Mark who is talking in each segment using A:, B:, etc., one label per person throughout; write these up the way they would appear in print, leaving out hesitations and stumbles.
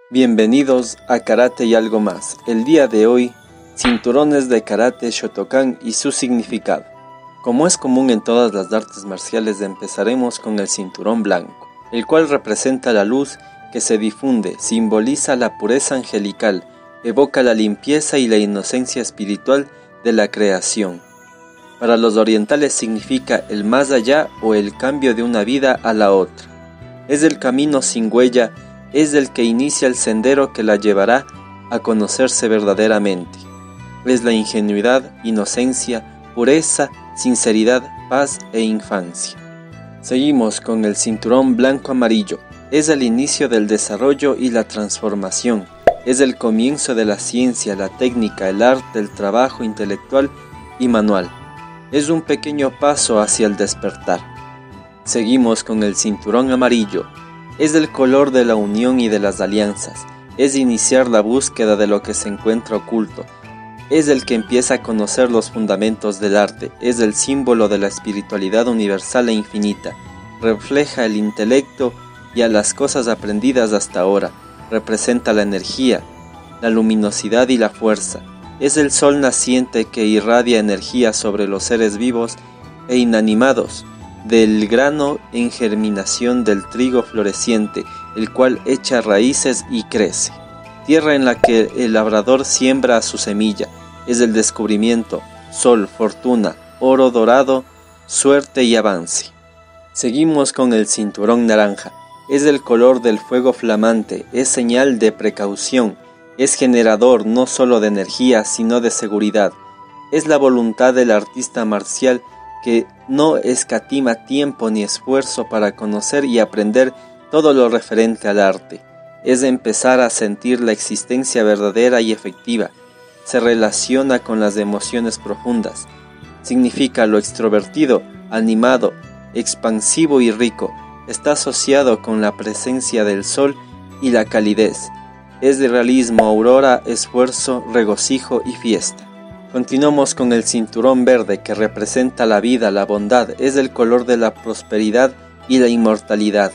A: Bienvenidos a Karate y algo más. El día de hoy, cinturones de karate Shotokan y su significado. Como es común en todas las artes marciales, empezaremos con el cinturón blanco, el cual representa la luz que se difunde, simboliza la pureza angelical, evoca la limpieza y la inocencia espiritual de la creación. Para los orientales significa el más allá o el cambio de una vida a la otra. Es el camino sin huella, es el que inicia el sendero que la llevará a conocerse verdaderamente. Es la ingenuidad, inocencia, pureza, sinceridad, paz e infancia. Seguimos con el cinturón blanco-amarillo. Es el inicio del desarrollo y la transformación. Es el comienzo de la ciencia, la técnica, el arte, el trabajo intelectual y manual. Es un pequeño paso hacia el despertar. Seguimos con el cinturón amarillo. Es el color de la unión y de las alianzas. Es iniciar la búsqueda de lo que se encuentra oculto. Es el que empieza a conocer los fundamentos del arte. Es el símbolo de la espiritualidad universal e infinita. Refleja el intelecto y a las cosas aprendidas hasta ahora. Representa la energía, la luminosidad y la fuerza. Es el sol naciente que irradia energía sobre los seres vivos e inanimados, del grano en germinación del trigo floreciente, el cual echa raíces y crece. Tierra en la que el labrador siembra su semilla, es el descubrimiento, sol, fortuna, oro dorado, suerte y avance. Seguimos con el cinturón naranja. Es el color del fuego flamante, es señal de precaución, es generador no solo de energía, sino de seguridad. Es la voluntad del artista marcial que no escatima tiempo ni esfuerzo para conocer y aprender todo lo referente al arte. Es empezar a sentir la existencia verdadera y efectiva. Se relaciona con las emociones profundas. Significa lo extrovertido, animado, expansivo y rico. Está asociado con la presencia del sol y la calidez. Es de realismo, aurora, esfuerzo, regocijo y fiesta. Continuamos con el cinturón verde que representa la vida, la bondad, es el color de la prosperidad y la inmortalidad.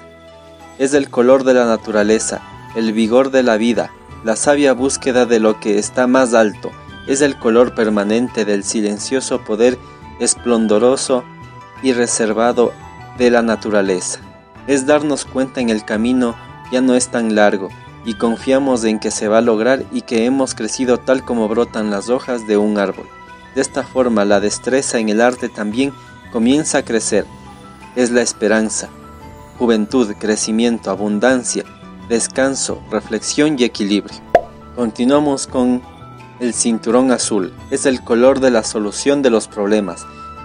A: Es el color de la naturaleza, el vigor de la vida, la sabia búsqueda de lo que está más alto. Es el color permanente del silencioso poder esplendoroso y reservado de la naturaleza. Es darnos cuenta en el camino ya no es tan largo, y confiamos en que se va a lograr y que hemos crecido tal como brotan las hojas de un árbol. De esta forma, la destreza en el arte también comienza a crecer. Es la esperanza, juventud, crecimiento, abundancia, descanso, reflexión y equilibrio. Continuamos con el cinturón azul. Es el color de la solución de los problemas,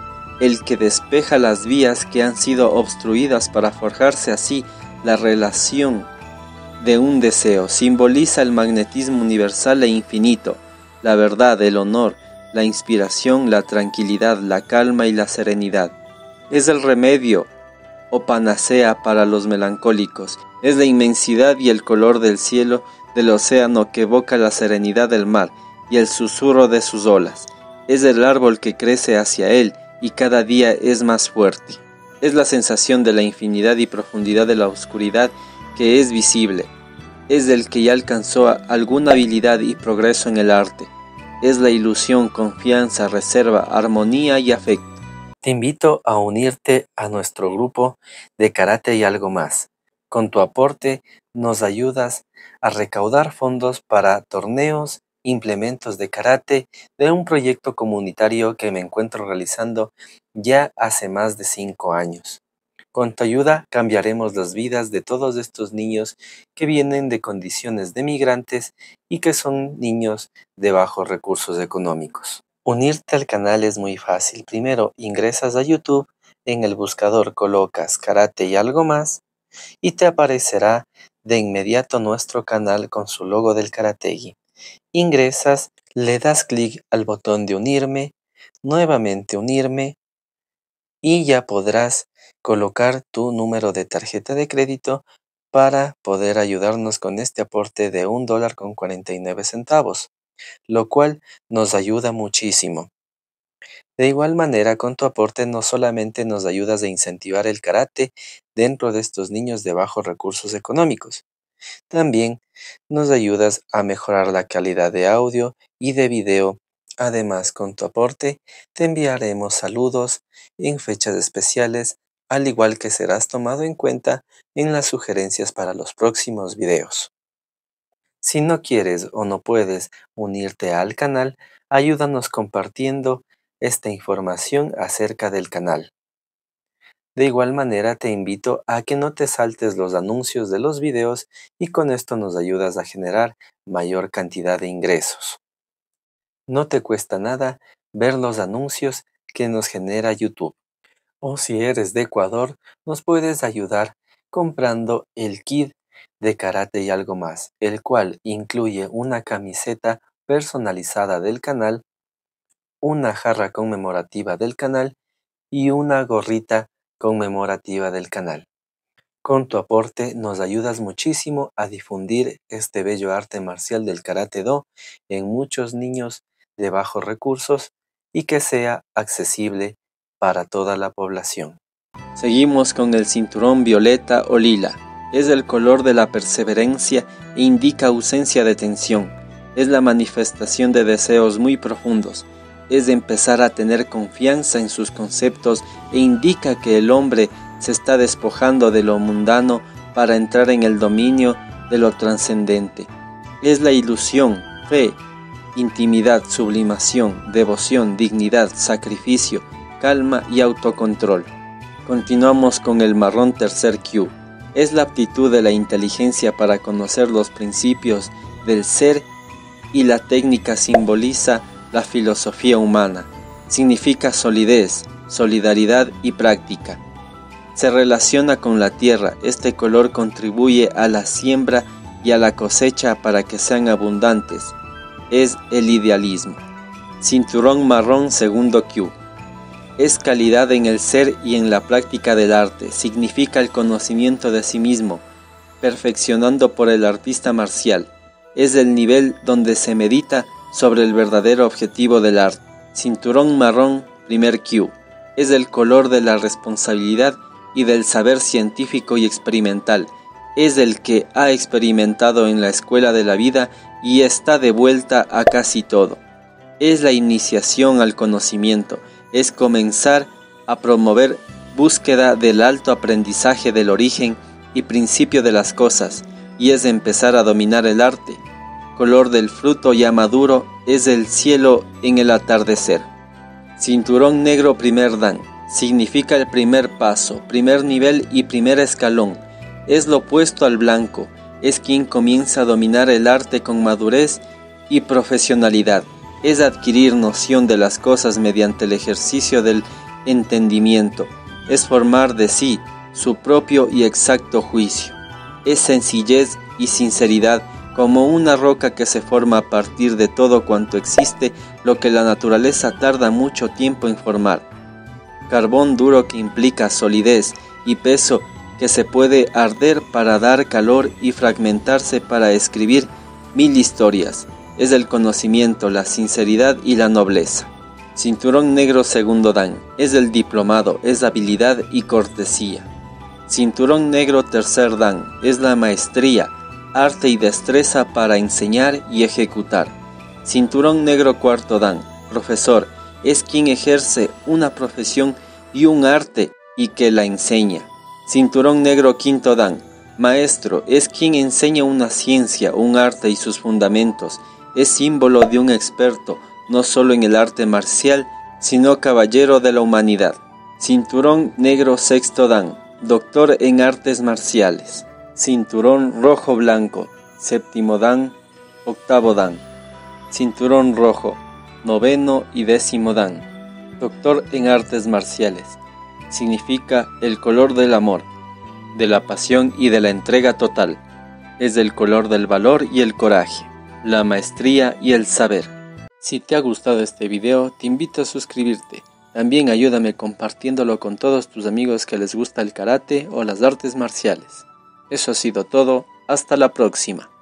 A: el que despeja las vías que han sido obstruidas para forjarse así la relación de un deseo. Simboliza el magnetismo universal e infinito, la verdad, el honor, la inspiración, la tranquilidad, la calma y la serenidad. Es el remedio o panacea para los melancólicos. Es la inmensidad y el color del cielo del océano que evoca la serenidad del mar y el susurro de sus olas. Es el árbol que crece hacia él y cada día es más fuerte. Es la sensación de la infinidad y profundidad de la oscuridad que es visible. Es el que ya alcanzó alguna habilidad y progreso en el arte. Es la ilusión, confianza, reserva, armonía y afecto. Te invito a unirte a nuestro grupo de Karate y algo más. Con tu aporte nos ayudas a recaudar fondos para torneos, implementos de karate de un proyecto comunitario que me encuentro realizando ya hace más de 5 años. Con tu ayuda cambiaremos las vidas de todos estos niños que vienen de condiciones de migrantes y que son niños de bajos recursos económicos. Unirte al canal es muy fácil. Primero ingresas a YouTube, en el buscador colocas Karate y algo más y te aparecerá de inmediato nuestro canal con su logo del Karategi. Ingresas, le das clic al botón de unirme, nuevamente unirme y ya podrás colocar tu número de tarjeta de crédito para poder ayudarnos con este aporte de $1.49, lo cual nos ayuda muchísimo. De igual manera, con tu aporte no solamente nos ayudas a incentivar el karate dentro de estos niños de bajos recursos económicos, También nos ayudas a mejorar la calidad de audio y de video. Además, con tu aporte te enviaremos saludos en fechas especiales, al igual que serás tomado en cuenta en las sugerencias para los próximos videos. Si no quieres o no puedes unirte al canal, ayúdanos compartiendo esta información acerca del canal. De igual manera te invito a que no te saltes los anuncios de los videos y con esto nos ayudas a generar mayor cantidad de ingresos. No te cuesta nada ver los anuncios que nos genera YouTube. O si eres de Ecuador, nos puedes ayudar comprando el kit de Karate y algo más, el cual incluye una camiseta personalizada del canal, una jarra conmemorativa del canal y una gorrita conmemorativa del canal. Con tu aporte nos ayudas muchísimo a difundir este bello arte marcial del Karate-Do en muchos niños de bajos recursos y que sea accesible para toda la población. Seguimos con el cinturón violeta o lila. Es el color de la perseverancia e indica ausencia de tensión. Es la manifestación de deseos muy profundos. Es empezar a tener confianza en sus conceptos e indica que el hombre se está despojando de lo mundano para entrar en el dominio de lo trascendente. Es la ilusión, fe, intimidad, sublimación, devoción, dignidad, sacrificio, calma y autocontrol. Continuamos con el marrón tercer Q. Es la aptitud de la inteligencia para conocer los principios del ser y la técnica simboliza la filosofía humana. Significa solidez, solidaridad y práctica. Se relaciona con la tierra. Este color contribuye a la siembra y a la cosecha para que sean abundantes. Es el idealismo. Cinturón marrón segundo Q. Es calidad en el ser y en la práctica del arte. Significa el conocimiento de sí mismo, perfeccionando por el artista marcial. Es el nivel donde se medita sobre el verdadero objetivo del arte. Cinturón marrón primer Q. Es el color de la responsabilidad y del saber científico y experimental. Es el que ha experimentado en la escuela de la vida y está de vuelta a casi todo. Es la iniciación al conocimiento. Es comenzar a promover búsqueda del alto aprendizaje del origen y principio de las cosas, y es empezar a dominar el arte. Color del fruto ya maduro es el cielo en el atardecer. Cinturón negro primer dan. Significa el primer paso, primer nivel y primer escalón. Es lo opuesto al blanco. Es quien comienza a dominar el arte con madurez y profesionalidad. Es adquirir noción de las cosas mediante el ejercicio del entendimiento. Es formar de sí su propio y exacto juicio. Es sencillez y sinceridad como una roca que se forma a partir de todo cuanto existe, lo que la naturaleza tarda mucho tiempo en formar. Carbón duro que implica solidez y peso que se puede arder para dar calor y fragmentarse para escribir 1000 historias. Es el conocimiento, la sinceridad y la nobleza. Cinturón negro segundo dan. Es el diplomado, es habilidad y cortesía. Cinturón negro tercer dan. Es la maestría, arte y destreza para enseñar y ejecutar. Cinturón negro cuarto dan. Profesor, es quien ejerce una profesión y un arte y que la enseña. Cinturón negro quinto dan. Maestro, es quien enseña una ciencia, un arte y sus fundamentos. Es símbolo de un experto, no solo en el arte marcial, sino caballero de la humanidad. Cinturón negro sexto dan. Doctor en artes marciales. Cinturón rojo blanco. Séptimo dan. Octavo dan. Cinturón rojo. Noveno y décimo dan. Doctor en artes marciales. Significa el color del amor, de la pasión y de la entrega total. Es el color del valor y el coraje, la maestría y el saber. Si te ha gustado este video, te invito a suscribirte. También ayúdame compartiéndolo con todos tus amigos que les gusta el karate o las artes marciales. Eso ha sido todo. Hasta la próxima.